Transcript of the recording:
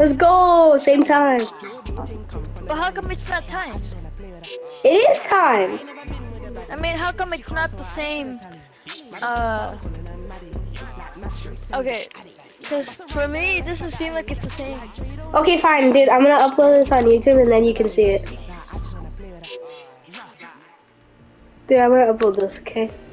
Let's go. Same time. But how come it's not time? It is time. I mean, how come it's not the same? Okay. Because for me, it doesn't seem like it's the same. Okay, fine, dude. I'm gonna upload this on YouTube and then you can see it. Dude, I'm gonna upload this, okay?